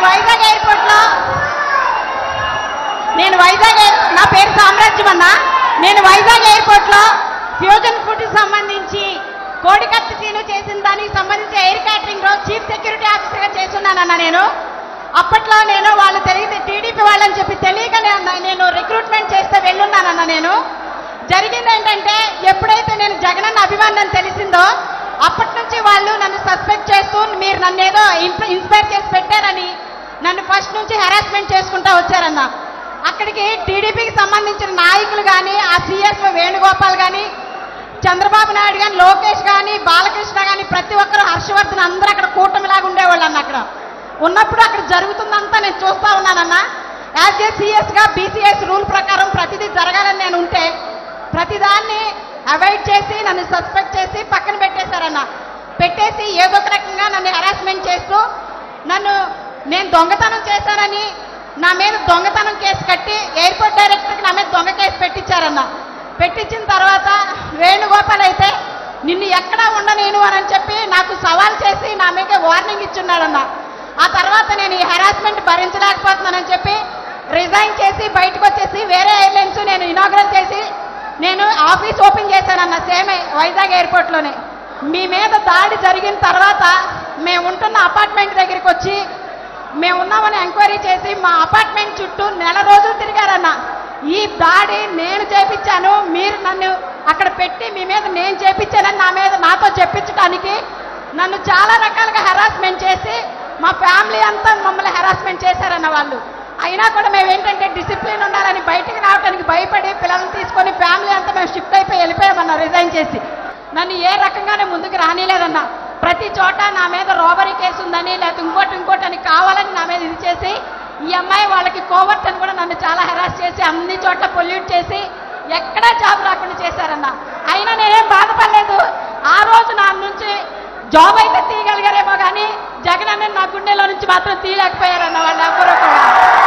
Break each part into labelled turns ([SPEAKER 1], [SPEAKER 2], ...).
[SPEAKER 1] నా పేరు సామ్రాజ్యం అన్న. నేను వైజాగ్ ఎయిర్పోర్ట్లో ఫ్యూజన్ ఫుడ్కి సంబంధించి కోడికత్తి సీను చేసిన దానికి సంబంధించి ఎయిర్ క్యాటరింగ్లో చీఫ్ సెక్యూరిటీ ఆఫీసర్గా చేస్తున్నానన్న. నేను అప్పట్లో వాళ్ళు టీడీపీ వాళ్ళని చెప్పి తెలియకనే నేను రిక్రూట్మెంట్ చేస్తే వెళ్ళున్నానన్న. నేను జరిగింది ఏంటంటే, ఎప్పుడైతే నేను జగనన్న అభిమానం తెలిసిందో అప్పటి నుంచి వాళ్ళు నన్ను సస్పెక్ట్ చేస్తూ మీరు నన్ను ఏదో ఇన్స్పైర్ చేసి పెట్టారని నన్ను ఫస్ట్ నుంచి హెరాస్మెంట్ చేసుకుంటూ వచ్చారన్న. అక్కడికి టీడీపీకి సంబంధించిన నాయకులు కానీ, ఆ సిఎస్ వేణుగోపాల్ కానీ, చంద్రబాబు నాయుడు కానీ, లోకేష్ కానీ, బాలకృష్ణ కానీ, ప్రతి ఒక్కరు, హర్షవర్ధన్, అందరూ అక్కడ కూటమిలాగా ఉండేవాళ్ళు అన్న. అక్కడ ఉన్నప్పుడు అక్కడ జరుగుతుందంతా నేను చూస్తూ ఉన్నానన్న. యాజ్ ఏ సిఎస్గా బీసీఎస్ రూల్ ప్రకారం ప్రతిదీ జరగాలని నేను ఉంటే ప్రతిదాన్ని అవాయిడ్ చేసి నన్ను సస్పెక్ట్ చేసి పక్కన పెట్టేశారన్న. పెట్టేసి ఏదో ఒక రకంగా నన్ను హెరాస్మెంట్ చేస్తూ నేను దొంగతనం చేశానని నా మీద దొంగతనం కేసు కట్టి ఎయిర్పోర్ట్ డైరెక్టర్కి నా మీద దొంగ కేసు పెట్టించారన్న. పెట్టించిన తర్వాత వేణుగోపాల్ అయితే నిన్ను ఎక్కడా ఉండనేను అని చెప్పి నాకు సవాల్ చేసి నా మీద వార్నింగ్ ఇచ్చున్నాడన్న. ఆ తర్వాత నేను ఈ హెరాస్మెంట్ భరించలేకపోతున్నానని చెప్పి రిజైన్ చేసి బయటకు వచ్చేసి వేరే ఎయిర్లైన్స్ నేను ఇనాగ్రేట్ చేసి నేను ఆఫీస్ ఓపెన్ చేశానన్న. సేమ్ వైజాగ్ ఎయిర్పోర్ట్లోనే. మీ మీద దాడి జరిగిన తర్వాత మేము ఉంటున్న అపార్ట్మెంట్ దగ్గరికి వచ్చి మేము ఉన్నామని ఎంక్వైరీ చేసి మా అపార్ట్మెంట్ చుట్టూ నెల రోజులు తిరిగారన్న. ఈ దాడి నేను చేపించాను, మీరు నన్ను అక్కడ పెట్టి మీ మీద నేను చేపించానని నాతో చెప్పించడానికి నన్ను చాలా రకాలుగా హెరాస్మెంట్ చేసి మా ఫ్యామిలీ అంతా మమ్మల్ని హెరాస్మెంట్ చేశారన్న వాళ్ళు. అయినా కూడా మేము ఏంటంటే డిసిప్లిన్ ఉండాలని బయటికి రావడానికి భయపడి పిల్లల్ని తీసుకొని ఫ్యామిలీ అంతా మేము షిఫ్ట్ అయిపోయి వెళ్ళిపోయామన్న. రిజైన్ చేసి నన్ను ఏ రకంగానే ముందుకు రానిలేదన్న. ప్రతి చోట నా మీద రోబరీ కేసు ఉందని లేకపోతే ఇంకోటి అని కావాలని నా మీద ఇది చేసి ఈ అమ్మాయి వాళ్ళకి కోవర్ట్ అని కూడా నన్ను చాలా హెరాస్ చేసి అన్ని చోట్ల పొల్యూట్ చేసి ఎక్కడా జాబ్ రాకుండా చేశారన్న. అయినా నేనేం బాధపడలేదు. ఆ రోజు నా నుంచి జాబ్ అయితే తీయగలిగారేమో కానీ జగన్ అన్న నా గుండెలో నుంచి మాత్రం తీయలేకపోయారన్న వాళ్ళు ఎవరూ కూడా.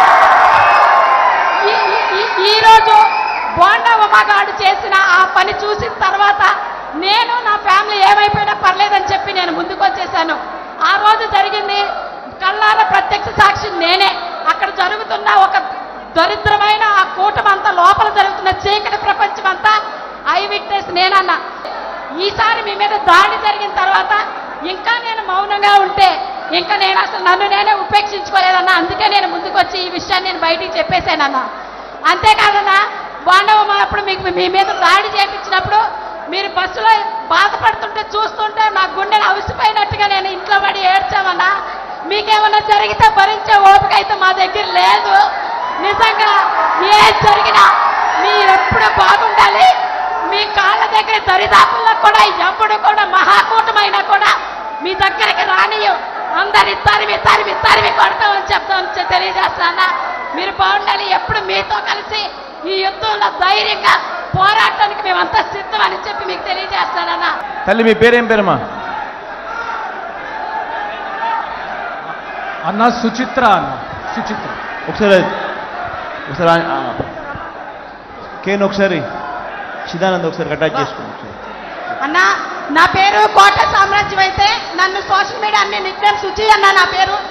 [SPEAKER 1] ఈరోజు బోండా ఉమాగాడు చేసిన ఆ పని చూసిన తర్వాత నేను నా ఫ్యామిలీ ఏమైపోయినా పర్లేదని చెప్పి నేను ముందుకు వచ్చేసాను. ఆ రోజు జరిగింది కళ్ళారా ప్రత్యక్ష సాక్షి నేనే. అక్కడ జరుగుతున్న ఒక దరిద్రమైన ఆ కూటమంతా, లోపల జరుగుతున్న చీకటి ప్రపంచం అంతా ఐ విట్నెస్ నేనన్నా. ఈసారి మీ మీద దాడి జరిగిన తర్వాత ఇంకా నేను మౌనంగా ఉంటే ఇంకా నేను అసలు నన్ను నేనే ఉపేక్షించుకోలేదన్నా. అందుకే నేను ముందుకు వచ్చి ఈ విషయాన్ని నేను బయటికి చెప్పేశానన్నా. అంతేకాదన్నా, బాండవమ్మ అప్పుడు మీకు మీ మీద దాడి చేయించినప్పుడు మీరు బస్సులో బాధపడుతుంటే చూస్తుంటే నా గుండెలు అవిసిపోయినట్టుగా నేను ఇంట్లో పడి ఏడ్చామన్నా. మీకేమన్నా జరిగితే భరించే ఓపిక అయితే మా దగ్గర లేదు. నిజంగా ఏది జరిగినా మీరెప్పుడు బాగుండాలి. మీ కాళ్ళ దగ్గర దరిదాపుల్లో కూడా ఎప్పుడు కూడా మహాకూటమైనా కూడా మీ దగ్గరికి రానియు. అందరి తరివి కొడతామని చెప్తామని తెలియజేస్తానా. మీరు బాగుండాలి. ఎప్పుడు మీతో కలిసి ఈ యుద్ధంలో ధైర్యంగా పోరాటానికి మేమంతా సిద్ధమని చెప్పి మీకు తెలియజేస్తానన్నా.
[SPEAKER 2] తల్లి మీ పేరేం పేరమ్మా?
[SPEAKER 3] అన్న సుచిత్ర. అన్న సుచిత్ర.
[SPEAKER 2] ఒకసారి కేన్ ఒకసారి చిదానంద్ ఒకసారి అటాచ్ చేసుకోండి
[SPEAKER 1] అన్న. నా పేరు కోట సామ్రాజ్యం అయితే నన్ను సోషల్ మీడియా అన్ని నిక్నేమ్ సుచి అన్న నా పేరు.